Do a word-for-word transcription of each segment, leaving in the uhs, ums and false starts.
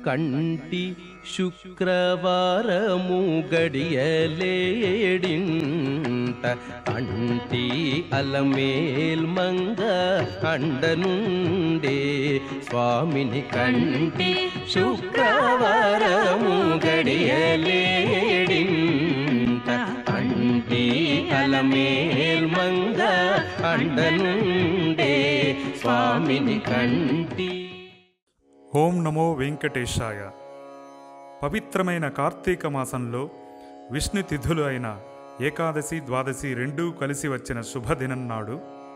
కంటి శుక్రవారము గడియలేడింట అంటి అలమేల్ మంగ అండనుండే స్వామిని కంటి శుక్రవారము గడియలేడింట అంటి అలమేల్ మంగ అండనుండే స్వామిని కంటి. ఓం నమో వెంకటేశాయ. పవిత్రమైన కార్తీక మాసంలో విష్ణు తిథులు అయిన ఏకాదశి ద్వాదశి రెండూ కలిసి వచ్చిన శుభదినం నాడు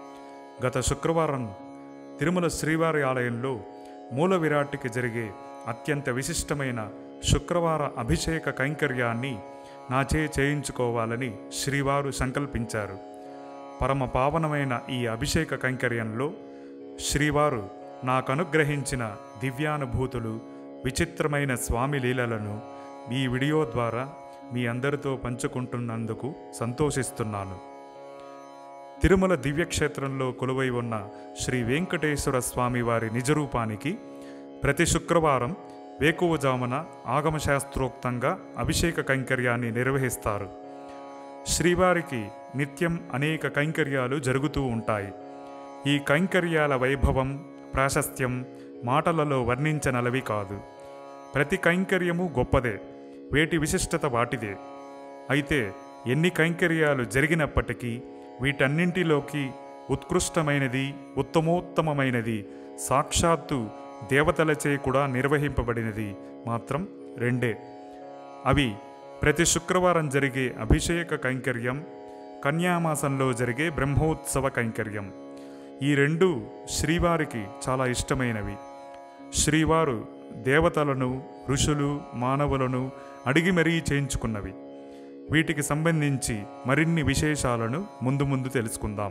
గత శుక్రవారం తిరుమల శ్రీవారి ఆలయంలో మూల విరాట్కి జరిగే అత్యంత విశిష్టమైన శుక్రవార అభిషేక కైంకర్యాన్ని నాచే చేయించుకోవాలని శ్రీవారు సంకల్పించారు. పరమ పావనమైన ఈ అభిషేక కైంకర్యంలో శ్రీవారు నాకు అనుగ్రహించిన దివ్యానుభూతులు, విచిత్రమైన స్వామి లీలలను ఈ వీడియో ద్వారా మీ అందరితో పంచుకుంటున్నందుకు సంతోషిస్తున్నాను. తిరుమల దివ్యక్షేత్రంలో కొలువై ఉన్న శ్రీ వెంకటేశ్వర స్వామి వారి నిజరూపానికి ప్రతి శుక్రవారం వేకువజామున ఆగమశాస్త్రోక్తంగా అభిషేక కైంకర్యాన్ని నిర్వహిస్తారు. శ్రీవారికి నిత్యం అనేక కైంకర్యాలు జరుగుతూ ఉంటాయి. ఈ కైంకర్యాల వైభవం, ప్రాశస్త్యం మాటలలో వర్ణించనలవి కాదు. ప్రతి కైంకర్యము గొప్పదే, వేటి విశిష్టత వాటిదే. అయితే ఎన్ని కైంకర్యాలు జరిగినప్పటికీ వీటన్నింటిలోకి ఉత్కృష్టమైనది, ఉత్తమోత్తమమైనది, సాక్షాత్తు దేవతలచే కూడా నిర్వహింపబడినది మాత్రం రెండే. అవి ప్రతి శుక్రవారం జరిగే అభిషేక కైంకర్యం, కన్యామాసంలో జరిగే బ్రహ్మోత్సవ కైంకర్యం. ఈ రెండు శ్రీవారికి చాలా ఇష్టమైనవి. శ్రీవారు దేవతలను, ఋషులు, మానవులను అడిగి మరీ చేయించుకున్నవి. వీటికి సంబంధించి మరిన్ని విశేషాలను ముందు ముందు తెలుసుకుందాం.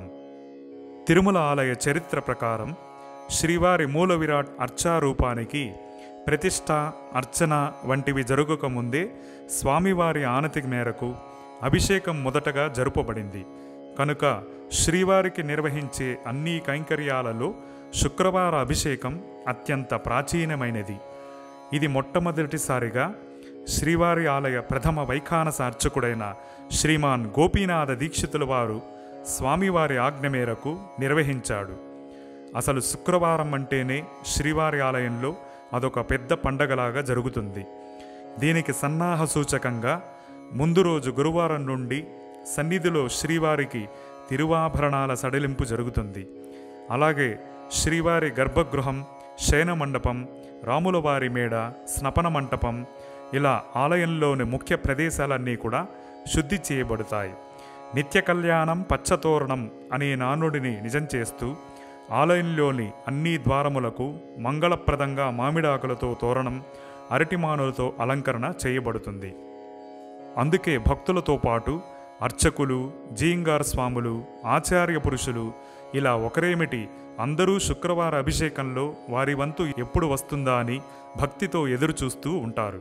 తిరుమల ఆలయ చరిత్ర ప్రకారం శ్రీవారి మూల విరాట్ అర్చారూపానికి ప్రతిష్ఠ, అర్చన వంటివి జరగకముందే స్వామివారి ఆనతి మేరకు అభిషేకం మొదటగా జరుపబడింది. కనుక శ్రీవారికి నిర్వహించే అన్ని కైంకర్యాలలో శుక్రవార అభిషేకం అత్యంత ప్రాచీనమైనది. ఇది మొట్టమొదటిసారిగా శ్రీవారి ఆలయ ప్రథమ వైఖానస అర్చకుడైన శ్రీమాన్ గోపీనాథ దీక్షితుల వారు స్వామివారి ఆజ్ఞ మేరకు నిర్వహించాడు. అసలు శుక్రవారం అంటేనే శ్రీవారి ఆలయంలో అదొక పెద్ద పండగలాగా జరుగుతుంది. దీనికి సన్నాహ సూచకంగా ముందు రోజు గురువారం నుండి సన్నిధిలో శ్రీవారికి తిరువాభరణాల సడలింపు జరుగుతుంది. అలాగే శ్రీవారి గర్భగృహం, శయన మండపం, రాములవారి మేడ, స్నపన మంటపం ఇలా ఆలయంలోని ముఖ్య ప్రదేశాలన్నీ కూడా శుద్ధి చేయబడతాయి. నిత్య కళ్యాణం పచ్చతోరణం అనే నానుడిని నిజం చేస్తూ ఆలయంలోని అన్ని ద్వారములకు మంగళప్రదంగా మామిడాకులతో తోరణం, అరటిమానులతో అలంకరణ చేయబడుతుంది. అందుకే భక్తులతో పాటు అర్చకులు, జీంగార్ స్వాములు, ఆచార్య పురుషులు ఇలా ఒకరేమిటి అందరూ శుక్రవార అభిషేకంలో వారి వంతు ఎప్పుడు వస్తుందా అని భక్తితో ఎదురుచూస్తూ ఉంటారు.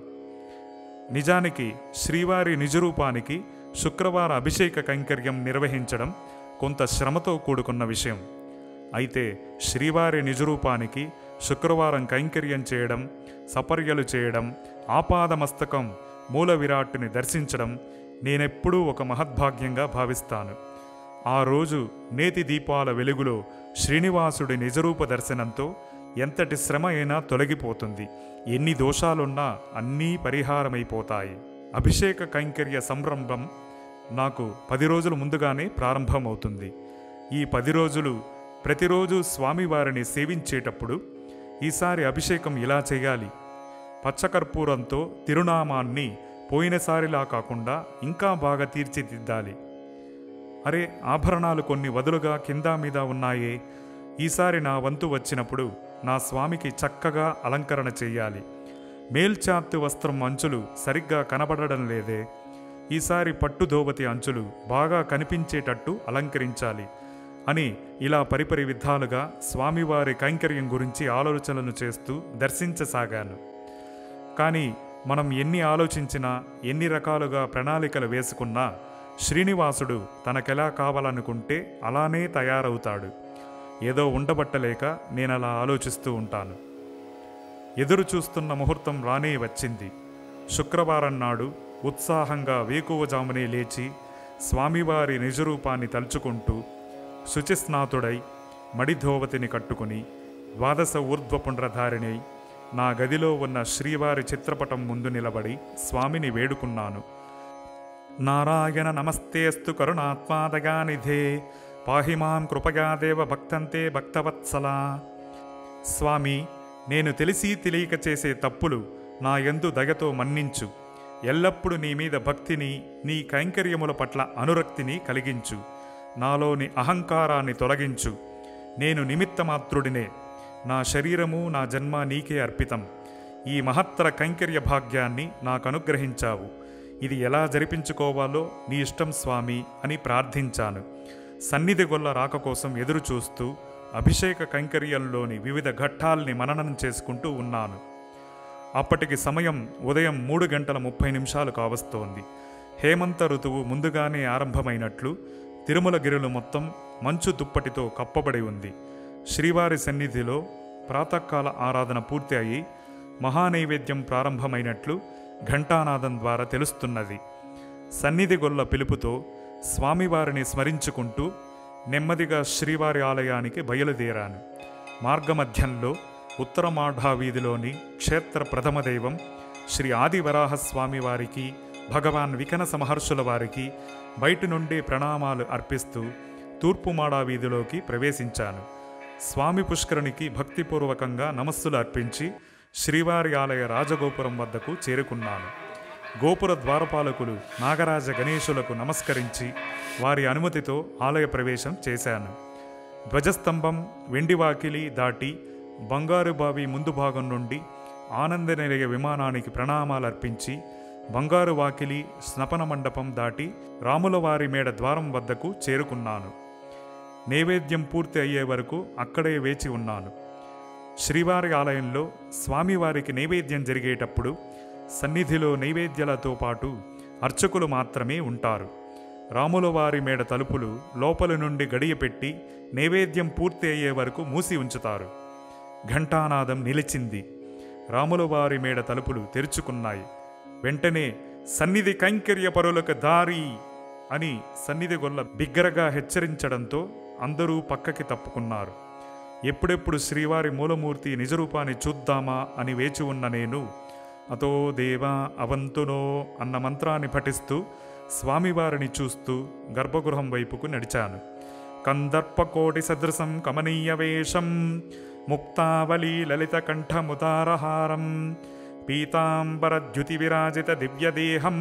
నిజానికి శ్రీవారి నిజరూపానికి శుక్రవార అభిషేక కైంకర్యం నిర్వహించడం కొంత శ్రమతో కూడుకున్న విషయం. అయితే శ్రీవారి నిజరూపానికి శుక్రవారం కైంకర్యం చేయడం, సపర్యలు చేయడం, ఆపాదమస్తకం మూల విరాట్టుని దర్శించడం నేనెప్పుడూ ఒక మహద్భాగ్యంగా భావిస్తాను. ఆ రోజు నేతి దీపాల వెలుగులో శ్రీనివాసుడి నిజరూప దర్శనంతో ఎంతటి శ్రమ అయినా తొలగిపోతుంది. ఎన్ని దోషాలున్నా అన్నీ పరిహారమైపోతాయి. అభిషేక కైంకర్య సంరంభం నాకు పది రోజుల ముందుగానే ప్రారంభమవుతుంది. ఈ పది రోజులు ప్రతిరోజు స్వామివారిని సేవించేటప్పుడు ఈసారి అభిషేకం ఇలా చేయాలి, పచ్చకర్పూరంతో తిరునామాన్ని పోయినసారిలా కాకుండా ఇంకా బాగా తీర్చిదిద్దాలి, అరే ఆభరణాలు కొన్ని వదులుగా కింద మీద ఉన్నాయే, ఈసారి నా వంతు వచ్చినప్పుడు నా స్వామికి చక్కగా అలంకరణ చెయ్యాలి, మేల్చాత్తు వస్త్రం అంచులు సరిగ్గా కనబడడం లేదే, ఈసారి పట్టు ధోవతి అంచులు బాగా కనిపించేటట్టు అలంకరించాలి అని ఇలా పరిపరి విధాలుగా స్వామివారి కైంకర్యం గురించి ఆలోచనలు చేస్తూ దర్శించసాగాను. కానీ మనం ఎన్ని ఆలోచించినా, ఎన్ని రకాలుగా ప్రణాళికలు వేసుకున్నా శ్రీనివాసుడు తనకెలా కావాలనుకుంటే అలానే తయారవుతాడు. ఏదో ఉండబట్టలేక నేను అలా ఆలోచిస్తూ ఉంటాను. ఎదురు చూస్తున్న ముహూర్తం రానే వచ్చింది. శుక్రవారం నాడు ఉత్సాహంగా వేకువజామునే లేచి స్వామివారి నిజరూపాన్ని తలుచుకుంటూ శుచిస్నాతుడై మడిధోవతిని కట్టుకుని ద్వాదశ ఊర్ధ్వపుండ్రధారిణై నా గదిలో ఉన్న శ్రీవారి చిత్రపటం ముందు నిలబడి స్వామిని వేడుకున్నాను. నారాయణ నమస్తేస్తు కరుణాత్మాదయానిధే పాహిమాం కృపయాదేవ భక్తంతే భక్తవత్సలా. స్వామి, నేను తెలిసి తెలియక చేసే తప్పులు నా యందు దయతో మన్నించు. ఎల్లప్పుడూ నీ మీద భక్తిని, నీ కైంకర్యముల పట్ల అనురక్తిని కలిగించు. నాలోని అహంకారాన్ని తొలగించు. నేను నిమిత్తమాత్రుడినే. నా శరీరము, నా జన్మ నీకే అర్పితం. ఈ మహత్తర కైంకర్య భాగ్యాన్ని నాకు అనుగ్రహించావు. ఇది ఎలా జరిపించుకోవాలో నీ ఇష్టం స్వామి అని ప్రార్థించాను. సన్నిధి గొల్ల రాక కోసం ఎదురు చూస్తూ అభిషేక కైంకర్యంలోని వివిధ ఘట్టాల్ని మననం చేసుకుంటూ ఉన్నాను. అప్పటికి సమయం ఉదయం మూడు గంటల ముప్పై నిమిషాలు కావస్తోంది. హేమంత ఋతువు ముందుగానే ఆరంభమైనట్లు తిరుమలగిరులు మొత్తం మంచు దుప్పటితో కప్పబడి ఉంది. శ్రీవారి సన్నిధిలో ప్రాతకాల ఆరాధన పూర్తి అయి మహానైవేద్యం ప్రారంభమైనట్లు ఘంటానాదం ద్వారా తెలుస్తున్నది. సన్నిధి గొల్ల పిలుపుతో స్వామివారిని స్మరించుకుంటూ నెమ్మదిగా శ్రీవారి ఆలయానికి బయలుదేరాను. మార్గమధ్యంలో ఉత్తర మాఢా వీధిలోని క్షేత్ర ప్రథమ దైవం శ్రీ ఆదివరాహస్వామి వారికి, భగవాన్ వికనస మహర్షుల వారికి బయటి నుండి ప్రణామాలు అర్పిస్తూ తూర్పు మాడా వీధిలోకి ప్రవేశించాను. స్వామి పుష్కరునికి భక్తిపూర్వకంగా నమస్సులు అర్పించి శ్రీవారి ఆలయ రాజగోపురం వద్దకు చేరుకున్నాను. గోపుర ద్వారపాలకులు నాగరాజ గణేశులకు నమస్కరించి వారి అనుమతితో ఆలయ ప్రవేశం చేశాను. ధ్వజస్తంభం, వెండివాకిలి దాటి బంగారు బావి ముందు భాగం నుండి ఆనందనిలయ విమానానికి ప్రణామాలు అర్పించి బంగారు వాకిలి, స్నపన మండపం దాటి రాములవారి మేడ ద్వారం వద్దకు చేరుకున్నాను. నైవేద్యం పూర్తి అయ్యే వరకు అక్కడే వేచి ఉన్నాను. శ్రీవారి ఆలయంలో స్వామివారికి నైవేద్యం జరిగేటప్పుడు సన్నిధిలో నైవేద్యాలతో పాటు అర్చకులు మాత్రమే ఉంటారు. రాములవారి మేడ తలుపులు లోపలి నుండి గడియపెట్టి నైవేద్యం పూర్తి అయ్యే వరకు మూసి ఉంచుతారు. ఘంటానాదం నిలిచింది. రాములవారి మేడ తలుపులు తెరుచుకున్నాయి. వెంటనే సన్నిధి కైంకర్య పరులకు దారి అని సన్నిధి గొల్ల బిగ్గరగా హెచ్చరించడంతో అందరూ పక్కకి తప్పుకున్నారు. ఎప్పుడెప్పుడు శ్రీవారి మూలమూర్తి నిజరూపాన్ని చూద్దామా అని వేచి ఉన్న నేను అతో దేవా అవంతునో అన్న మంత్రాన్ని పఠిస్తూ స్వామివారిని చూస్తూ గర్భగృహం వైపుకు నడిచాను. కందర్పకోటి సదృశం కమనీయ వేషం ముక్తావళీ లలిత కంఠముదారహారం పీతాంబరద్యుతి విరాజిత దివ్యదేహం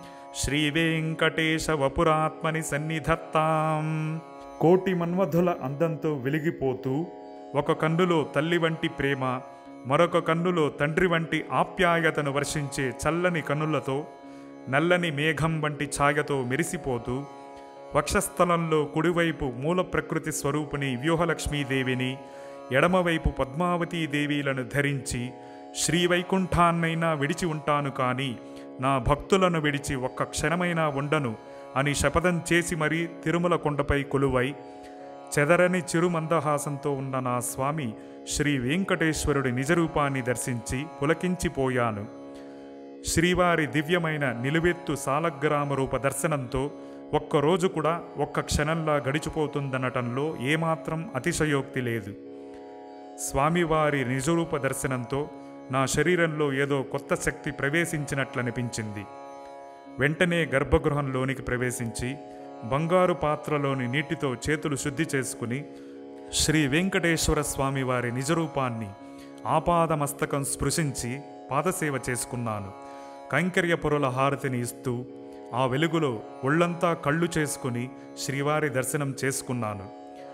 శ్రీవేంకటేశ వపురాత్మని సన్నిధత్తాం. కోటి మన్మధుల అందంతో వెలిగిపోతూ ఒక కన్నులో తల్లి వంటి ప్రేమ, మరొక కన్నులో తండ్రి వంటి ఆప్యాయతను వర్షించే చల్లని కన్నులతో నల్లని మేఘం వంటి ఛాయతో మెరిసిపోతూ వక్షస్థలంలో కుడివైపు మూల ప్రకృతి స్వరూపిణి వ్యూహలక్ష్మీదేవిని, ఎడమవైపు పద్మావతీదేవిలను ధరించి శ్రీవైకుంఠాన్నైనా విడిచి ఉంటాను కానీ నా భక్తులను విడిచి ఒక్క క్షణమైనా ఉండను అని శపథం చేసి మరీ తిరుమల కొండపై కొలువై చెదరని చిరుమందహాసంతో ఉన్న నా స్వామి శ్రీ వెంకటేశ్వరుడి నిజరూపాన్ని దర్శించి పులకించిపోయాను. శ్రీవారి దివ్యమైన నిలువెత్తు సాలగ్రామ రూప దర్శనంతో ఒక్కరోజు కూడా ఒక్క క్షణంలా గడిచిపోతుందనటంలో ఏమాత్రం అతిశయోక్తి లేదు. స్వామివారి నిజరూప దర్శనంతో నా శరీరంలో ఏదో కొత్త శక్తి ప్రవేశించినట్లనిపించింది. వెంటనే గర్భగృహంలోనికి ప్రవేశించి బంగారు పాత్రలోని నీటితో చేతులు శుద్ధి చేసుకుని శ్రీ వెంకటేశ్వర స్వామివారి నిజరూపాన్ని ఆపాదమస్తకం స్పృశించి పాదసేవ చేసుకున్నాను. కైంకర్య పొరుల హారతిని ఇస్తూ ఆ వెలుగులో ఒళ్ళంతా కళ్ళు చేసుకుని శ్రీవారి దర్శనం చేసుకున్నాను.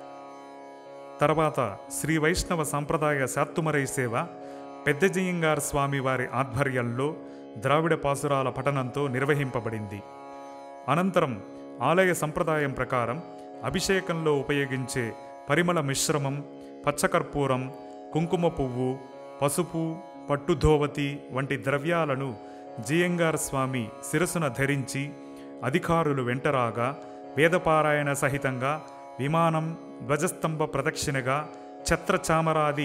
తర్వాత శ్రీ వైష్ణవ సంప్రదాయ శాత్తుమరై సేవ పెద్దజీయంగార్ స్వామివారి ఆధ్వర్యంలో ద్రావిడ పాసురాల పఠనంతో నిర్వహింపబడింది. అనంతరం ఆలయ సంప్రదాయం ప్రకారం అభిషేకంలో ఉపయోగించే పరిమళ మిశ్రమం, పచ్చకర్పూరం, కుంకుమ పువ్వు, పసుపు, పట్టుధోవతి వంటి ద్రవ్యాలను జియంగార్ స్వామి శిరసున ధరించి అధికారులు వెంటరాగా వేదపారాయణ సహితంగా విమానం ధ్వజస్తంభ ప్రదక్షిణగా ఛత్రచామరాది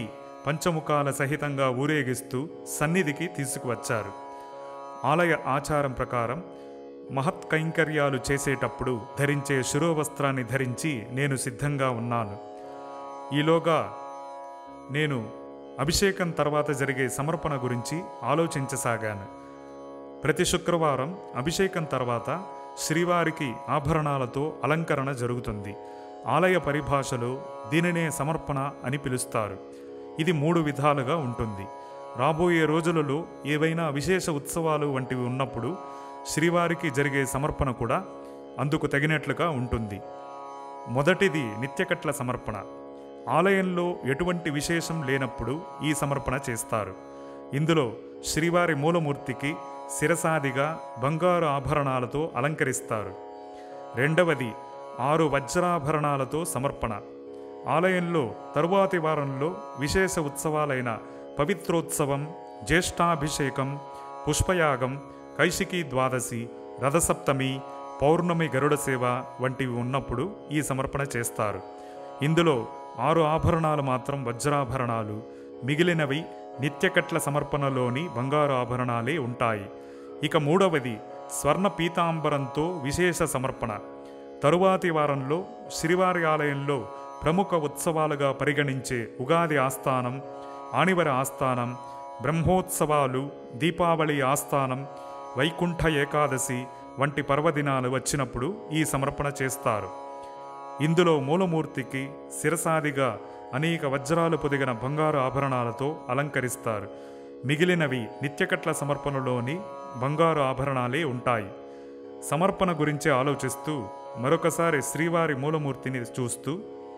పంచముఖాల సహితంగా ఊరేగిస్తూ సన్నిధికి తీసుకువచ్చారు. ఆలయ ఆచారం ప్రకారం మహత్ కైంకర్యాలు చేసేటప్పుడు ధరించే శిరోవస్త్రాన్ని ధరించి నేను సిద్ధంగా ఉన్నాను. ఈలోగా నేను అభిషేకం తర్వాత జరిగే సమర్పణ గురించి ఆలోచించసాగాను. ప్రతి శుక్రవారం అభిషేకం తర్వాత శ్రీవారికి ఆభరణాలతో అలంకరణ జరుగుతుంది. ఆలయ పరిభాషలో దీనినే సమర్పణ అని పిలుస్తారు. ఇది మూడు విధాలుగా ఉంటుంది. రాబోయే రోజులలో ఏవైనా విశేష ఉత్సవాలు వంటివి ఉన్నప్పుడు శ్రీవారికి జరిగే సమర్పణ కూడా అందుకు తగినట్లుగా ఉంటుంది. మొదటిది నిత్యకట్ల సమర్పణ. ఆలయంలో ఎటువంటి విశేషం లేనప్పుడు ఈ సమర్పణ చేస్తారు. ఇందులో శ్రీవారి మూలమూర్తికి శిరసాదిగా బంగారు ఆభరణాలతో అలంకరిస్తారు. రెండవది ఆరు వజ్రాభరణాలతో సమర్పణ. ఆలయంలో తరువాతి వారంలో విశేష ఉత్సవాలైన పవిత్రోత్సవం, జ్యేష్ఠాభిషేకం, పుష్పయాగం, కైశికీ ద్వాదశి, రథసప్తమి, పౌర్ణమి గరుడ సేవ వంటివి ఉన్నప్పుడు ఈ సమర్పణ చేస్తారు. ఇందులో ఆరు ఆభరణాలు మాత్రం వజ్రాభరణాలు, మిగిలినవి నిత్యకట్ల సమర్పణలోని బంగారు ఆభరణాలే ఉంటాయి. ఇక మూడవది స్వర్ణ పీతాంబరంతో విశేష సమర్పణ. తరువాతి వారంలో శ్రీవారి ఆలయంలో ప్రముఖ ఉత్సవాలుగా పరిగణించే ఉగాది ఆస్థానం, ఆనివర ఆస్థానం, బ్రహ్మోత్సవాలు, దీపావళి ఆస్థానం, వైకుంఠ ఏకాదశి వంటి పర్వదినాలు వచ్చినప్పుడు ఈ సమర్పణ చేస్తారు. ఇందులో మూలమూర్తికి శిరసాదిగా అనేక వజ్రాలు పొదిగిన బంగారు ఆభరణాలతో అలంకరిస్తారు. మిగిలినవి నిత్యకట్ల సమర్పణలోని బంగారు ఆభరణాలే ఉంటాయి. సమర్పణ గురించి ఆలోచిస్తూ మరొకసారి శ్రీవారి మూలమూర్తిని చూస్తూ,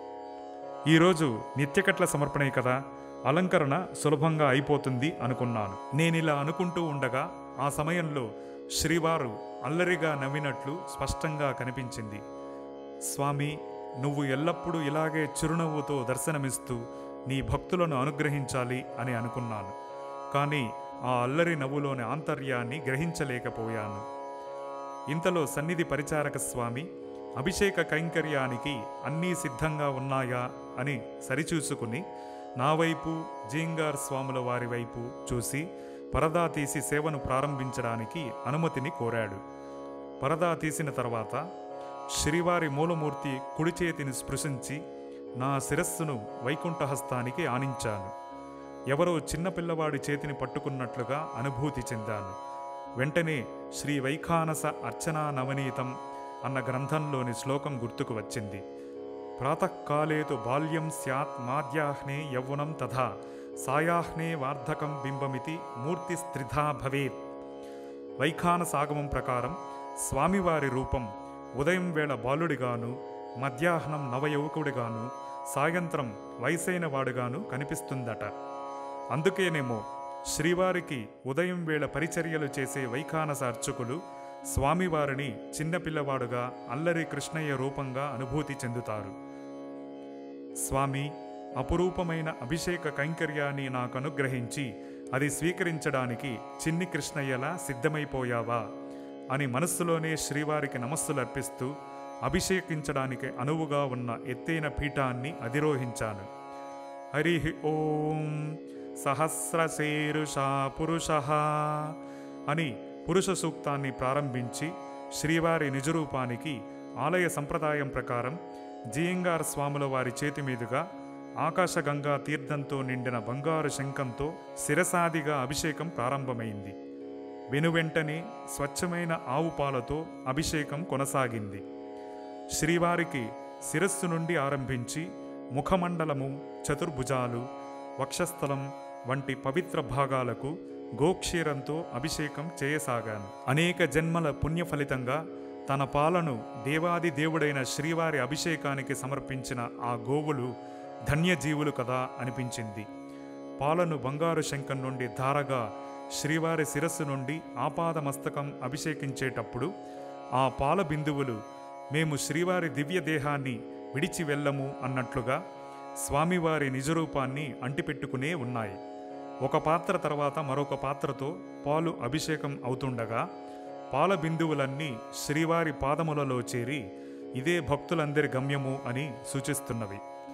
ఈరోజు నిత్యకట్ల సమర్పణే కదా, అలంకరణ సులభంగా అయిపోతుంది అనుకున్నాను. నేనిలా అనుకుంటూ ఉండగా ఆ సమయంలో శ్రీవారు అల్లరిగా నవ్వినట్లు స్పష్టంగా కనిపించింది. స్వామి, నువ్వు ఎల్లప్పుడూ ఇలాగే చిరునవ్వుతో దర్శనమిస్తూ నీ భక్తులను అనుగ్రహించాలి అని అనుకున్నాను. కానీ ఆ అల్లరి నవ్వులోని ఆంతర్యాన్ని గ్రహించలేకపోయాను. ఇంతలో సన్నిధి పరిచారక స్వామి అభిషేక కైంకర్యానికి అన్నీ సిద్ధంగా ఉన్నాయా అని సరిచూసుకుని నా వైపు, జీంగార్ స్వాముల వారి వైపు చూసి పరదా తీసి సేవను ప్రారంభించడానికి అనుమతిని కోరాడు. పరదా తీసిన తర్వాత శ్రీవారి మూలమూర్తి కుడి చేతిని స్పృశించి నా శిరస్సును వైకుంఠహస్తానికి ఆనించాను. ఎవరో చిన్నపిల్లవాడి చేతిని పట్టుకున్నట్లుగా అనుభూతి చెందాను. వెంటనే శ్రీ వైఖానస అర్చనా నవనీతం అన్న గ్రంథంలోని శ్లోకం గుర్తుకు వచ్చింది. ప్రాతకాలేతు బాల్యం స్యాత్ మాధ్యాహ్నే యౌవనం తథా సాయాహ్నే వార్ధకం బింబమితి మూర్తి స్త్రిధా భవేత్. వైఖానసాగమం ప్రకారం స్వామివారి రూపం ఉదయం వేళ బాలుడిగాను, మధ్యాహ్నం నవయువకుడిగాను, సాయంత్రం వయసైన వాడుగాను కనిపిస్తుందట. అందుకేనేమో శ్రీవారికి ఉదయం వేళ పరిచర్యలు చేసే వైఖానస అర్చకులు స్వామివారిని చిన్నపిల్లవాడుగా, అల్లరి కృష్ణయ్య రూపంగా అనుభూతి చెందుతారు. స్వామి, అపురూపమైన అభిషేక కైంకర్యాన్ని నాకు అనుగ్రహించి అది స్వీకరించడానికి చిన్ని కృష్ణయ్యలా సిద్ధమైపోయావా అని మనస్సులోనే శ్రీవారికి నమస్సులర్పిస్తూ అభిషేకించడానికి అనువుగా ఉన్న ఎత్తైన పీఠాన్ని అధిరోహించాను. హరి ఓం సహస్రశీరుషా పురుషః అని పురుష సూక్తాన్ని ప్రారంభించి శ్రీవారి నిజరూపానికి ఆలయ సంప్రదాయం ప్రకారం జీయంగార్ స్వాముల వారి చేతి మీదుగా ఆకాశగంగా తీర్థంతో నిండిన బంగారు శంఖంతో శిరసాదిగా అభిషేకం ప్రారంభమైంది. వెనువెంటనే స్వచ్ఛమైన ఆవు పాలతో అభిషేకం కొనసాగింది. శ్రీవారికి శిరస్సు నుండి ఆరంభించి ముఖమండలము, చతుర్భుజాలు, వక్షస్థలం వంటి పవిత్ర భాగాలకు గోక్షీరంతో అభిషేకం చేయసాగాను. అనేక జన్మల పుణ్య ఫలితంగా తన పాలను దేవాది దేవుడైన శ్రీవారి అభిషేకానికి సమర్పించిన ఆ గోవులు ధన్యజీవులు కదా అనిపించింది. పాలను బంగారు శంఖం నుండి ధారగా శ్రీవారి శిరస్సు నుండి ఆపాదమస్తకం అభిషేకించేటప్పుడు ఆ పాల బిందువులు మేము శ్రీవారి దివ్య దేహాన్ని విడిచి వెళ్ళము అన్నట్లుగా స్వామివారి నిజరూపాన్ని అంటిపెట్టుకునే ఉన్నాయి. ఒక పాత్ర తర్వాత మరొక పాత్రతో పాలు అభిషేకం అవుతుండగా పాల బిందువులన్నీ శ్రీవారి పాదములలో చేరి ఇదే భక్తులందరి గమ్యము అని సూచిస్తున్నవి.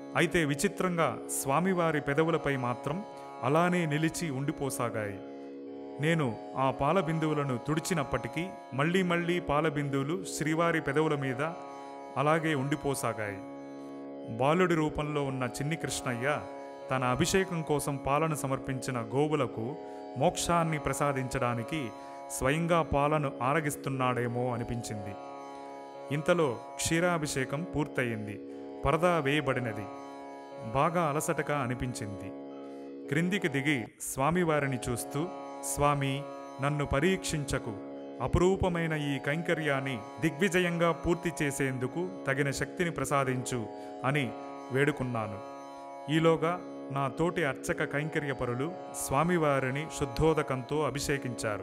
అయితే విచిత్రంగా స్వామివారి పెదవులపై మాత్రం అలానే నిలిచి ఉండిపోసాగాయి. నేను ఆ పాల బిందువులను తుడిచినప్పటికీ మళ్ళీ మళ్ళీ పాల బిందువులు శ్రీవారి పెదవుల మీద అలాగే ఉండిపోసాగాయి. బాలుడి రూపంలో ఉన్న చిన్ని కృష్ణయ్య తన అభిషేకం కోసం పాలను సమర్పించిన గోవులకు మోక్షాన్ని ప్రసాదించడానికి స్వయంగా పాలను ఆరగిస్తున్నాడేమో అనిపించింది. ఇంతలో క్షీరాభిషేకం పూర్తయింది. పరదా వేయబడినది. బాగా అలసటగా అనిపించింది. క్రిందికి దిగి స్వామివారిని చూస్తూ, స్వామి, నన్ను పరీక్షించకు, అపురూపమైన ఈ కైంకర్యాన్ని దిగ్విజయంగా పూర్తి చేసేందుకు తగిన శక్తిని ప్రసాదించు అని వేడుకున్నాను. ఈలోగా నా తోటి అర్చక కైంకర్యపరులు స్వామివారిని శుద్ధోదకంతో అభిషేకించారు.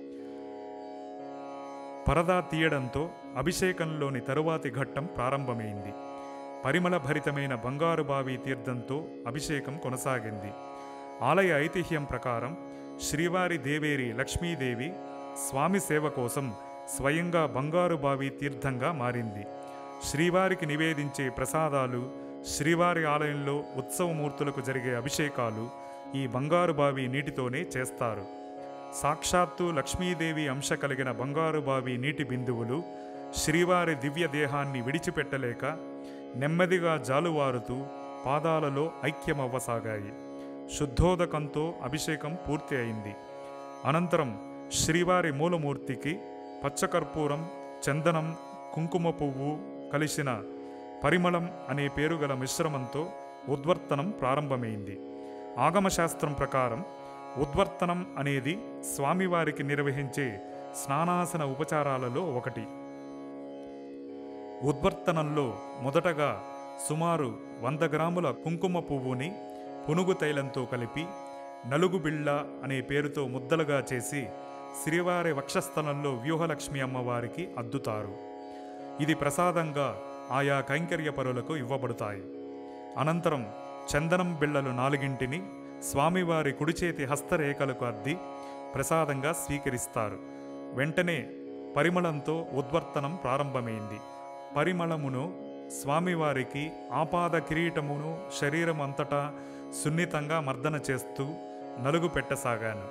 పరదా తీయడంతో అభిషేకంలోని తరువాతి ఘట్టం ప్రారంభమైంది. పరిమళ భరితమైన బంగారు బావి తీర్థంతో అభిషేకం కొనసాగింది. ఆలయ ఐతిహ్యం ప్రకారం శ్రీవారి దేవేరి లక్ష్మీదేవి స్వామి సేవ కోసం స్వయంగా బంగారు బావి తీర్థంగా మారింది. శ్రీవారికి నివేదించే ప్రసాదాలు, శ్రీవారి ఆలయంలో ఉత్సవమూర్తులకు జరిగే అభిషేకాలు ఈ బంగారు బావి నీటితోనే చేస్తారు. సాక్షాత్తు లక్ష్మీదేవి అంశ కలిగిన బంగారు బావి నీటి బిందువులు శ్రీవారి దివ్య దేహాన్ని విడిచిపెట్టలేక నెమ్మదిగా జాలువారుతూ పాదాలలో ఐక్యమవ్వసాగాయి. శుద్ధోదకంతో అభిషేకం పూర్తి అయింది. అనంతరం శ్రీవారి మూలమూర్తికి పచ్చకర్పూరం, చందనం, కుంకుమ పువ్వు కలిసిన పరిమళం అనే పేరుగల మిశ్రమంతో ఉద్వర్తనం ప్రారంభమైంది. ఆగమశాస్త్రం ప్రకారం ఉద్వర్తనం అనేది స్వామివారికి నిర్వహించే స్నానాసన ఉపచారాలలో ఒకటి. ఉద్వర్తనంలో మొదటగా సుమారు వంద గ్రాముల కుంకుమ పువ్వుని పునుగు తైలంతో కలిపి నలుగు బిళ్ళ అనే పేరుతో ముద్దలుగా చేసి శ్రీవారి వక్షస్థలంలో వ్యూహలక్ష్మి అమ్మవారికి అద్దుతారు. ఇది ప్రసాదంగా ఆయా కైంకర్యపరులకు ఇవ్వబడతాయి. అనంతరం చందనం బిళ్ళలు నాలుగింటిని స్వామివారి కుడిచేతి హస్తరేఖలకు అద్ది ప్రసాదంగా స్వీకరిస్తారు. వెంటనే పరిమళంతో ఉద్వర్తనం ప్రారంభమైంది. పరిమళమును స్వామివారికి ఆపాద కిరీటమును శరీరం అంతటా సున్నితంగా మర్దన చేస్తూ నలుగు పెట్టసాగాను.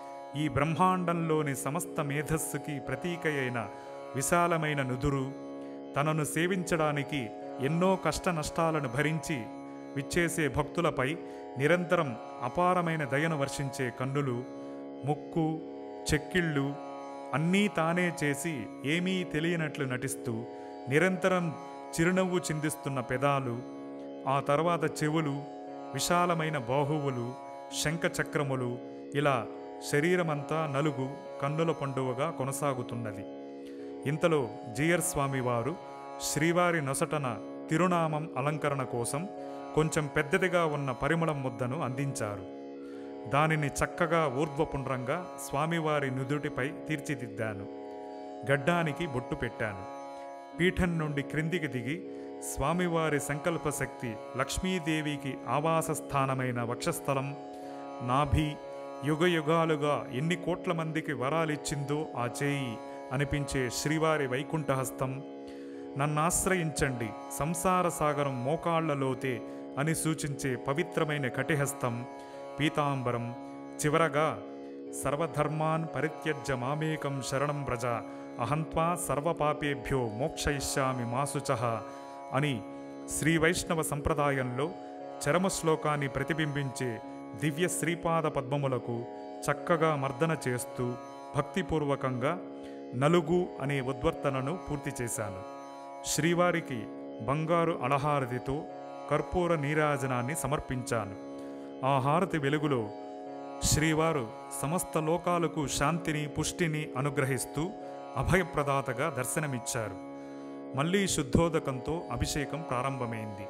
ఈ బ్రహ్మాండంలోని సమస్త మేధస్సుకి ప్రతీక అయిన విశాలమైన నుదురు, తనను సేవించడానికి ఎన్నో కష్ట నష్టాలను భరించి విచ్చేసే భక్తులపై నిరంతరం అపారమైన దయను వర్షించే కన్నులు, ముక్కు, చెక్కిళ్ళు అన్నీ తానే చేసి ఏమీ తెలియనట్లు నటిస్తూ నిరంతరం చిరునవ్వు చిందిస్తున్న పెదాలు, ఆ తర్వాత చెవులు, విశాలమైన బాహువులు, శంఖచక్రములు, ఇలా శరీరమంతా నలుగు కన్నుల పండువగా కొనసాగుతున్నది. ఇంతలో జీయర్ స్వామివారు శ్రీవారి నొసటన తిరునామం అలంకరణ కోసం కొంచెం పెద్దదిగా ఉన్న పరిమళం ముద్దను అందించారు. దానిని చక్కగా ఊర్ధ్వపుండ్రంగా స్వామివారి నుదుటిపై తీర్చిదిద్దాను. గడ్డానికి బొట్టు పెట్టాను. పీఠం నుండి క్రిందికి దిగి స్వామివారి సంకల్ప శక్తి లక్ష్మీదేవికి ఆవాస స్థానమైన వక్షస్థలం, నాభి, యుగ యుగాలుగా ఎన్ని కోట్ల మందికి వరాలిచ్చిందో ఆ చేయి అనిపించే శ్రీవారి వైకుంఠహస్తం, నన్నాశ్రయించండి సంసార సాగరం మోకాళ్లలోతే అని సూచించే పవిత్రమైన కటిహస్తం, పీతాంబరం, చివరగా సర్వధర్మాన్ పరిత్యజ్య మామేకం శరణం వ్రజ అహంత్వా సర్వపాపేభ్యో మోక్షయిష్యామి మాసుచః అని శ్రీ వైష్ణవ సంప్రదాయంలో చరమ శ్లోకాన్ని ప్రతిబింబించే దివ్య శ్రీపాద పద్మములకు చక్కగా మర్దన చేస్తూ భక్తిపూర్వకంగా నలుగు అనే ఉద్వర్తనను పూర్తి చేశాను. శ్రీవారికి బంగారు అళహారతితో కర్పూర నీరాజనాన్ని సమర్పించాను. ఆ హారతి వెలుగులో శ్రీవారు సమస్త లోకాలకు శాంతిని, పుష్టిని అనుగ్రహిస్తూ అభయప్రదాతగా దర్శనమిచ్చారు. మళ్ళీ శుద్ధోదకంతో అభిషేకం ప్రారంభమైంది.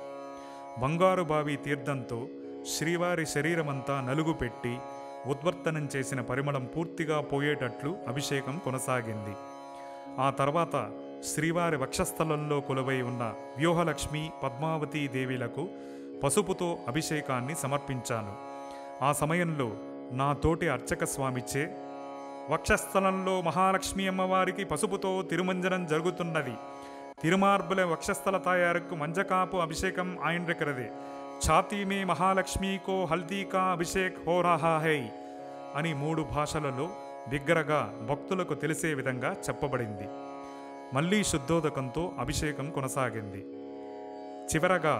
బంగారు బావి తీర్థంతో శ్రీవారి శరీరమంతా నలుగు పెట్టి ఉద్వర్తనం చేసిన పరిమళం పూర్తిగా పోయేటట్లు అభిషేకం కొనసాగింది. ఆ తర్వాత శ్రీవారి వక్షస్థలంలో కొలువై ఉన్న వ్యూహలక్ష్మి, పద్మావతీ దేవిలకు పసుపుతో అభిషేకాన్ని సమర్పించాను. ఆ సమయంలో నా తోటి అర్చక స్వామిచే వక్షస్థలంలో మహాలక్ష్మి అమ్మవారికి పసుపుతో తిరుమంజనం జరుగుతున్నది. తిరుమార్బుల వక్షస్థల తాయారుకు మంజకాపు అభిషేకం ఆయిండ్రకరదే ఛాతీ మే మహాలక్ష్మీకో హల్దీకా అభిషేక్ హో రహా హై అని మూడు భాషలలో బిగ్గరగా భక్తులకు తెలిసే విధంగా చెప్పబడింది. మళ్ళీ శుద్ధోదకంతో అభిషేకం కొనసాగింది. చివరగా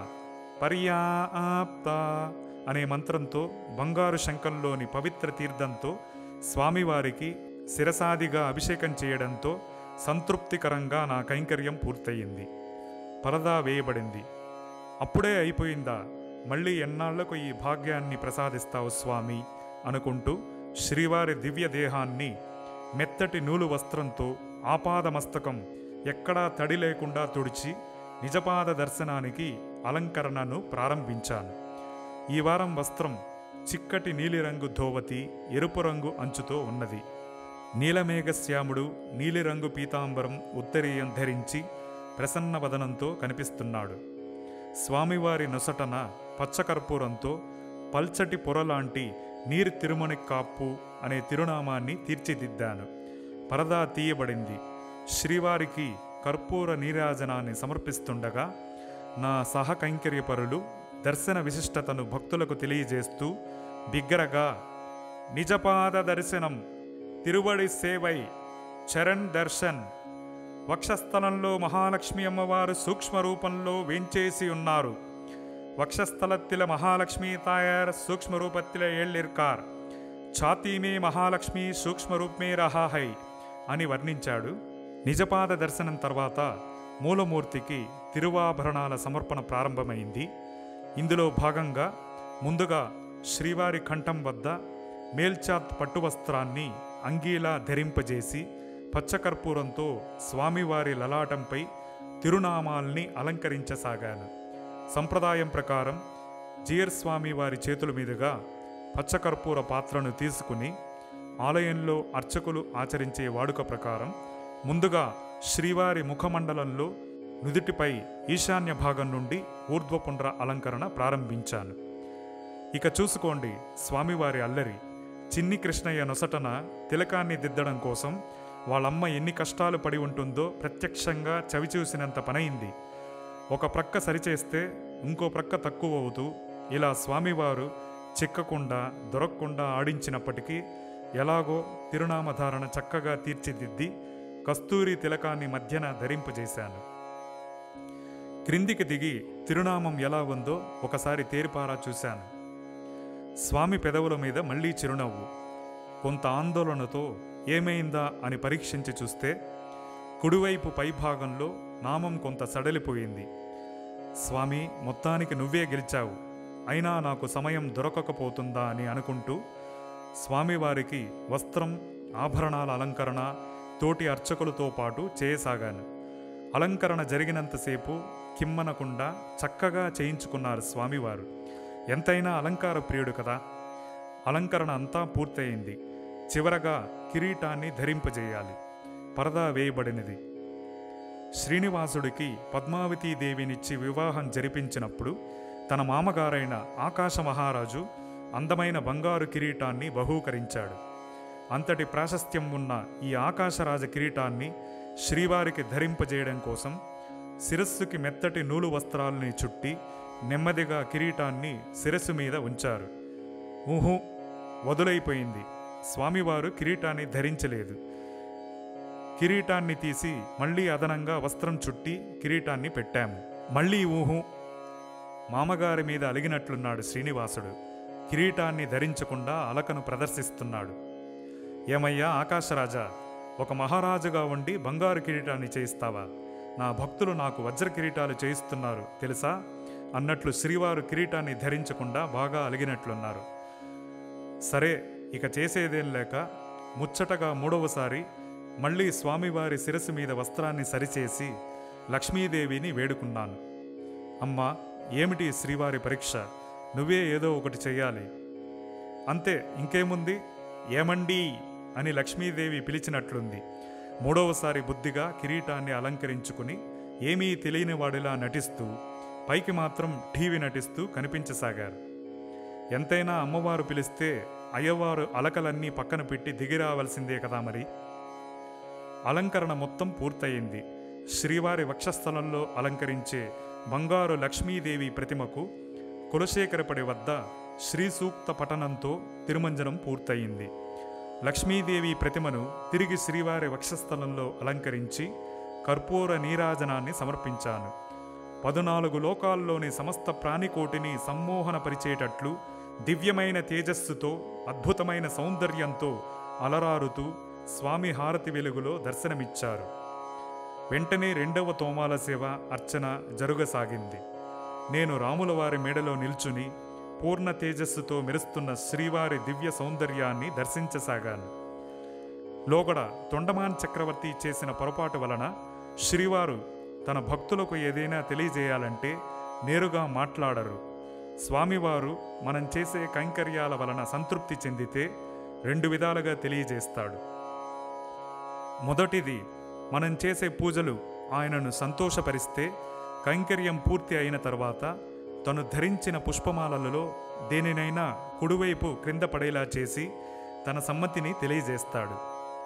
పర్యాప్త అనే మంత్రంతో బంగారు శంఖంలోని పవిత్ర తీర్థంతో స్వామివారికి శిరసాదిగా అభిషేకం చేయడంతో సంతృప్తికరంగా నా కైంకర్యం పూర్తయింది. పరదా వేయబడింది. అప్పుడే అయిపోయిందా, మళ్ళీ ఎన్నాళ్లకు ఈ భాగ్యాన్ని ప్రసాదిస్తావు స్వామి అనుకుంటూ శ్రీవారి దివ్య దేహాన్ని మెత్తటి నూలు వస్త్రంతో ఆపాదమస్తకం ఎక్కడా తడి లేకుండా తుడిచి నిజపాద దర్శనానికి అలంకరణను ప్రారంభించాను. ఈ వారం వస్త్రం చిక్కటి నీలిరంగు ధోవతి ఎరుపు రంగు అంచుతో ఉన్నది. నీలమేఘశ్యాముడు నీలిరంగు పీతాంబరం ఉత్తరీయం ధరించి ప్రసన్న వదనంతో కనిపిస్తున్నాడు. స్వామివారి నొసటన పచ్చకర్పూరంతో పల్చటి పొరలాంటి నీరు తిరుమణి కాప్పు అనే తిరునామాన్ని తీర్చిదిద్దాను. పరదా తీయబడింది. శ్రీవారికి కర్పూర నీరాజనాన్ని సమర్పిస్తుండగా నా సహకైంకర్యపరులు దర్శన విశిష్టతను భక్తులకు తెలియజేస్తూ బిగ్గరగా నిజపాద దర్శనం, తిరువడి సేవై, చరణ్ దర్శన్, వక్షస్థలంలో మహాలక్ష్మి అమ్మవారు సూక్ష్మ రూపంలో వేంచేసి ఉన్నారు. వక్షస్థలత్తిల మహాలక్ష్మి తాయార్ సూక్ష్మ రూపత్తిల ఏళ్ళిర్కార్, ఛాతీమే మహాలక్ష్మి సూక్ష్మ రూపమే రహాహై అని వర్ణించాడు. నిజపాద దర్శనం తర్వాత మూలమూర్తికి తిరువాభరణాల సమర్పణ ప్రారంభమైంది. ఇందులో భాగంగా ముందుగా శ్రీవారి కంఠం వద్ద మేల్చాత్ పట్టు వస్త్రాన్ని అంగీలా ధరింపజేసి పచ్చకర్పూరంతో స్వామివారి లలాటంపై తిరునామాల్ని అలంకరించసాగాను. సంప్రదాయం ప్రకారం జీయర్ స్వామి వారి చేతుల మీదుగా పచ్చకర్పూర పాత్రను తీసుకుని ఆలయంలో అర్చకులు ఆచరించే వాడుక ప్రకారం ముందుగా శ్రీవారి ముఖమండలంలో నుదిటిపై ఈశాన్య భాగం నుండి ఊర్ధ్వపుండ్ర అలంకరణ ప్రారంభించాను. ఇక చూసుకోండి స్వామివారి అల్లరి. చిన్ని కృష్ణయ్య నొసటన తిలకాన్ని దిద్దడం కోసం వాళ్ళమ్మ ఎన్ని కష్టాలు పడి ఉంటుందో ప్రత్యక్షంగా చవిచూసినంత పనైంది. ఒక ప్రక్క సరిచేస్తే ఇంకో ప్రక్క తక్కువ అవుతూ ఇలా స్వామివారు చిక్కకుండా దొరకకుండా ఆడించినప్పటికీ ఎలాగో తిరునామధారణ చక్కగా తీర్చిదిద్ది కస్తూరి తిలకాన్ని మధ్యన ధరింపజేశాను. క్రిందికి దిగి తిరునామం ఎలా ఉందో ఒకసారి తేరిపారా చూశాను. స్వామి పెదవుల మీద మళ్లీ చిరునవ్వు. కొంత ఆందోళనతో ఏమైందా అని పరీక్షించి చూస్తే కుడివైపు పైభాగంలో నామం కొంత సడలిపోయింది. స్వామి, మొత్తానికి నువ్వే గెలిచావు, అయినా నాకు సమయం దొరకకపోతుందా అని అనుకుంటూ స్వామివారికి వస్త్రం, ఆభరణాల అలంకరణ తోటి అర్చకులతో పాటు చేయసాగాను. అలంకరణ జరిగినంతసేపు కిమ్మనకుండా చక్కగా చేయించుకున్నారు స్వామివారు. ఎంతైనా అలంకార ప్రియుడు కదా. అలంకరణ అంతా పూర్తయింది. చివరగా కిరీటాన్ని ధరింపజేయాలి. పరదా వేయబడినది. శ్రీనివాసుడికి పద్మావతీదేవినిచ్చి వివాహం జరిపించినప్పుడు తన మామగారైన ఆకాశ మహారాజు అందమైన బంగారు కిరీటాన్ని బహూకరించాడు. అంతటి ప్రాశస్త్యం ఉన్న ఈ ఆకాశరాజ కిరీటాన్ని శ్రీవారికి ధరింపజేయడం కోసం శిరస్సుకి మెత్తటి నూలు వస్త్రాలని చుట్టి నెమ్మదిగా కిరీటాన్ని శిరస్సు మీద ఉంచారు. ఊహు, వదులైపోయింది. స్వామివారు కిరీటాన్ని ధరించలేదు. కిరీటాన్ని తీసి మళ్ళీ అదనంగా వస్త్రం చుట్టి కిరీటాన్ని పెట్టాము. మళ్ళీ ఊహు. మామగారి మీద అలిగినట్లున్నాడు శ్రీనివాసుడు. కిరీటాన్ని ధరించకుండా అలకను ప్రదర్శిస్తున్నాడు. ఏమయ్యా ఆకాశరాజా, ఒక మహారాజుగా ఉండి బంగారు కిరీటాన్ని చేయిస్తావా? నా భక్తులు నాకు వజ్ర కిరీటాలు చేయిస్తున్నారు తెలుసా అన్నట్లు శ్రీవారు కిరీటాన్ని ధరించకుండా బాగా అలిగినట్లున్నారు. సరే, ఇక చేసేదేం లేక ముచ్చటగా మూడవసారి మళ్ళీ స్వామివారి శిరస్సు మీద వస్త్రాన్ని సరిచేసి లక్ష్మీదేవిని వేడుకున్నాను. అమ్మా, ఏమిటి శ్రీవారి పరీక్ష? నువ్వే ఏదో ఒకటి చెయ్యాలి. అంతే, ఇంకేముంది? ఏమండీ అని లక్ష్మీదేవి పిలిచినట్లుంది. మూడవసారి బుద్ధిగా కిరీటాన్ని అలంకరించుకుని ఏమీ తెలియని వాడిలా నటిస్తూ పైకి మాత్రం ఠీవి నటిస్తూ కనిపించసాగారు. ఎంతైనా అమ్మవారు పిలిస్తే అయ్యవారు అలకలన్నీ పక్కన పెట్టి దిగిరావలసిందే కదా మరి. అలంకరణ మొత్తం పూర్తయింది. శ్రీవారి వక్షస్థలంలో అలంకరించే బంగారు లక్ష్మీదేవి ప్రతిమకు కులశేఖరపడి వద్ద శ్రీ సూక్త పఠనంతో తిరుమంజనం పూర్తయింది. లక్ష్మీదేవి ప్రతిమను తిరిగి శ్రీవారి వక్షస్థలంలో అలంకరించి కర్పూర నీరాజనాన్ని సమర్పించాను. పదునాలుగు లోకాల్లోని సమస్త ప్రాణికోటిని సమ్మోహనపరిచేటట్లు దివ్యమైన తేజస్సుతో అద్భుతమైన సౌందర్యంతో అలరారుతూ స్వామి హారతి వెలుగులో దర్శనమిచ్చారు. వెంటనే రెండవ తోమాల సేవ అర్చన జరుగసాగింది. నేను రాములవారి మేడలో నిల్చుని పూర్ణ తేజస్సుతో మెరుస్తున్న శ్రీవారి దివ్య సౌందర్యాన్ని దర్శించసాగాను. లోగడ తొండమాన్ చక్రవర్తి చేసిన పొరపాటు వలన శ్రీవారు తన భక్తులకు ఏదైనా తెలియజేయాలంటే నేరుగా మాట్లాడరు. స్వామివారు మనం చేసే కైంకర్యాల వలన సంతృప్తి చెందితే రెండు విధాలుగా తెలియజేస్తాడు. మొదటిది, మనం చేసే పూజలు ఆయనను సంతోషపరిస్తే కైంకర్యం పూర్తి అయిన తర్వాత తను ధరించిన పుష్పమాలలలో దేనినైనా కుడివైపు క్రింద పడేలా చేసి తన సమ్మతిని తెలియజేస్తాడు.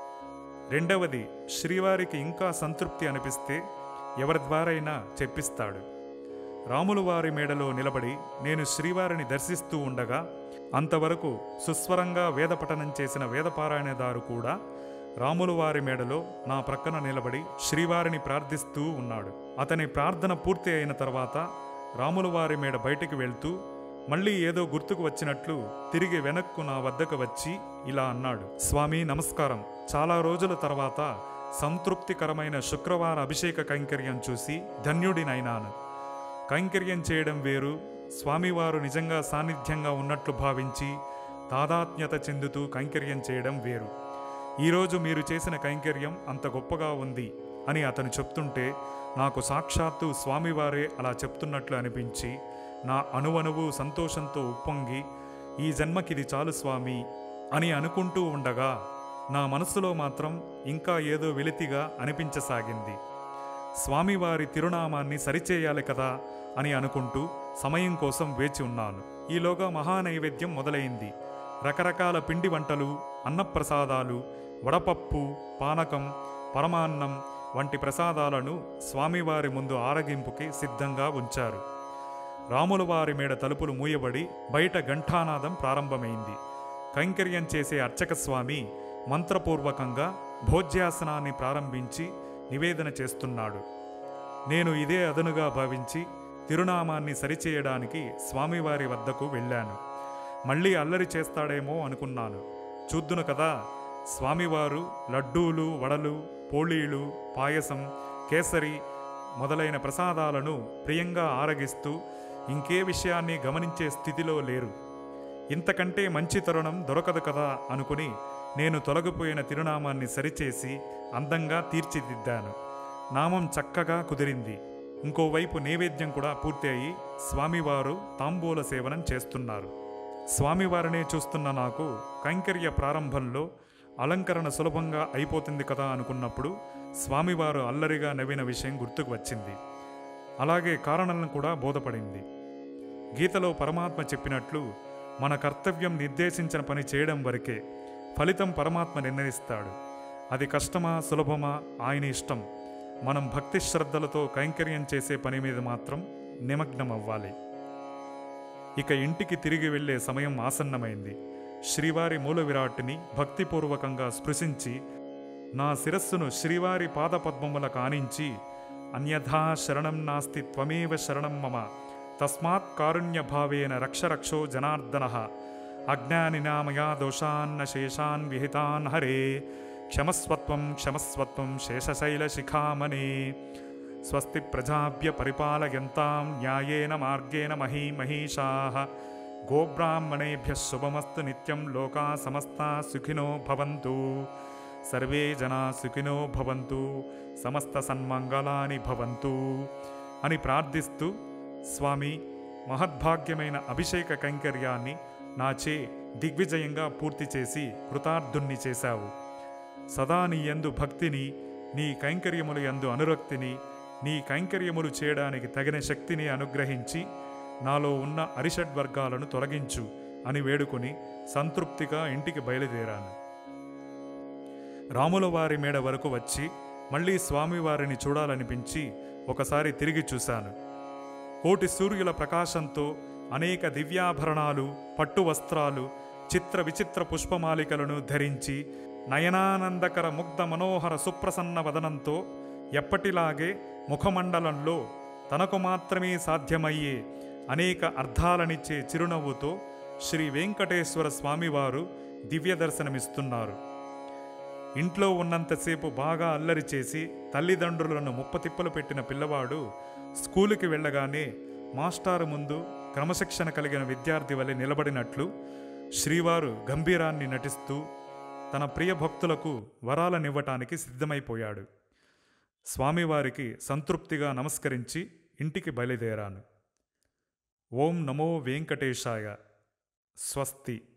రెండవది, శ్రీవారికి ఇంకా సంతృప్తి అనిపిస్తే ఎవరి ద్వారైనా చెప్పిస్తాడు. రాములవారి మేడలో నిలబడి నేను శ్రీవారిని దర్శిస్తూ ఉండగా అంతవరకు సుస్వరంగా వేదపఠనం చేసిన వేదపారాయణదారు కూడా రాములవారి మేడలో నా ప్రక్కన నిలబడి శ్రీవారిని ప్రార్థిస్తూ ఉన్నాడు. అతని ప్రార్థన పూర్తి అయిన తర్వాత రాములవారి మేడ బయటికి వెళ్తూ మళ్ళీ ఏదో గుర్తుకు వచ్చినట్లు తిరిగి వెనక్కు నా వద్దకు వచ్చి ఇలా అన్నాడు: స్వామి నమస్కారం. చాలా రోజుల తర్వాత సంతృప్తికరమైన శుక్రవార అభిషేక కైంకర్యం చూసి ధన్యుడినైనాను. కైంకర్యం చేయడం వేరు, స్వామివారు నిజంగా సాన్నిధ్యంగా ఉన్నట్లు భావించి తాదాత్మ్యత చెందుతూ కైంకర్యం చేయడం వేరు. ఈరోజు మీరు చేసిన కైంకర్యం అంత గొప్పగా ఉంది అని అతను చెప్తుంటే నాకు సాక్షాత్తు స్వామివారే అలా చెప్తున్నట్లు అనిపించి నా అణువణువు సంతోషంతో ఉప్పొంగి ఈ జన్మకిది చాలు స్వామి అని అనుకుంటూ ఉండగా నా మనసులో మాత్రం ఇంకా ఏదో వెలితిగా అనిపించసాగింది. స్వామివారి తిరునామాన్ని సరిచేయాలి కదా అని అనుకుంటూ సమయం కోసం వేచి ఉన్నాను. ఈలోగా మహానైవేద్యం మొదలైంది. రకరకాల పిండి వంటలు, అన్నప్రసాదాలు, వడపప్పు, పానకం, పరమాన్నం వంటి ప్రసాదాలను స్వామివారి ముందు ఆరగింపుకి సిద్ధంగా ఉంచారు. రాములవారి మేడ తలుపులు మూయబడి బయట ఘంటానాదం ప్రారంభమైంది. కైంకర్యం చేసే అర్చక స్వామి మంత్రపూర్వకంగా భోజ్యాసనాన్ని ప్రారంభించి నివేదన చేస్తున్నాడు. నేను ఇదే అదనుగా భావించి తిరునామాన్ని సరిచేయడానికి స్వామివారి వద్దకు వెళ్ళాను. మళ్ళీ అల్లరి చేస్తాడేమో అనుకున్నాను. చూద్దును కదా, స్వామివారు లడ్డూలు, వడలు, పోళీలు, పాయసం, కేసరి మొదలైన ప్రసాదాలను ప్రియంగా ఆరగిస్తూ ఇంకే విషయాన్ని గమనించే స్థితిలో లేరు. ఇంతకంటే మంచి తరుణం దొరకదు కదా అనుకుని నేను తొలగిపోయిన తిరునామాన్ని సరిచేసి అందంగా తీర్చిదిద్దాను. నామం చక్కగా కుదిరింది. ఇంకోవైపు నైవేద్యం కూడా పూర్తి అయి స్వామివారు తాంబూల సేవనం చేస్తున్నారు. స్వామివారినే చూస్తున్న నాకు కైంకర్య ప్రారంభంలో అలంకరణ సులభంగా అయిపోతుంది కదా అనుకున్నప్పుడు స్వామివారు అల్లరిగా నవ్విన విషయం గుర్తుకు వచ్చింది. అలాగే కారణాలను కూడా బోధపడింది. గీతలో పరమాత్మ చెప్పినట్లు మన కర్తవ్యం నిర్దేశించిన పని చేయడం వరకే, ఫలితం పరమాత్మ నిర్ణయిస్తాడు. అది కష్టమా సులభమా ఆయన ఇష్టం. మనం భక్తి శ్రద్ధలతో కైంకర్యం చేసే పని మీద మాత్రం నిమగ్నం అవ్వాలి. ఇక ఇంటికి తిరిగి వెళ్లే సమయం ఆసన్నమైంది. శ్రీవారి మూల విరాట్ని భక్తిపూర్వకంగా స్పృశించి నా శిరస్సును శ్రీవారి పాదపద్మములకు ఆనించి అన్యథా శరణం నాస్తి త్వమేవ శరణం మమ తస్మాత్ కారుణ్య భావేన రక్ష రక్షో జనార్దనః అజ్ఞానినామయా దోషాన్న శేషాన్ విహితాన్ హరే క్షమస్వత్వం క్షమస్వత్వం శేషశైల శిఖామణే స్వస్తి ప్రజాభ్య పరిపాలయంతాం న్యాయేన మార్గేణ మహీ మహిషాః గోబ్రాహ్మణేభ్యః శుభమస్తు నిత్యం లోకా సమస్తా సుఖినో భవంతు సర్వే జనా సుఖినో భవంతు సమస్త సన్మంగళాని భవంతు అని ప్రార్థిస్తూ, స్వామి మహద్భాగ్యమైన అభిషేక కైంకర్యాన్ని నాచే దిగ్విజయంగా పూర్తి చేసి కృతార్థుణ్ణి చేశావు. సదా నీ యందు భక్తిని, నీ కైంకర్యములు యందు అనురక్తిని, నీ కైంకర్యములు చేయడానికి తగిన శక్తిని అనుగ్రహించి నాలో ఉన్న అరిషడ్వర్గాలను తొలగించు అని వేడుకొని సంతృప్తిగా ఇంటికి బయలుదేరాను. రాములవారి మేడ వరకు వచ్చి మళ్ళీ స్వామివారిని చూడాలనిపించి ఒకసారి తిరిగి చూశాను. కోటి సూర్యుల ప్రకాశంతో అనేక దివ్యాభరణాలు, పట్టు వస్త్రాలు, చిత్ర విచిత్ర పుష్పమాలికలను ధరించి నయనానందకర ముగ్ధ మనోహర సుప్రసన్న వదనంతో ఎప్పటిలాగే ముఖమండలంలో తనకు మాత్రమే సాధ్యమయ్యే అనేక అర్థాలనిచ్చే చిరునవ్వుతో శ్రీ వెంకటేశ్వర స్వామివారు దివ్య దర్శనమిస్తున్నారు. ఇంట్లో ఉన్నంతసేపు బాగా అల్లరి చేసి తల్లిదండ్రులను ముప్పతిప్పలు పెట్టిన పిల్లవాడు స్కూలుకి వెళ్ళగానే మాస్టారు ముందు క్రమశిక్షణ కలిగిన విద్యార్థి వలె నిలబడినట్లు శ్రీవారు గంభీరాన్ని నటిస్తూ తన ప్రియ భక్తులకు వరాలనివ్వటానికి సిద్ధమైపోయాడు. స్వామివారికి సంతృప్తిగా నమస్కరించి ఇంటికి బయలుదేరాను. ఓం నమో వెంకటేశాయ. స్వస్తి.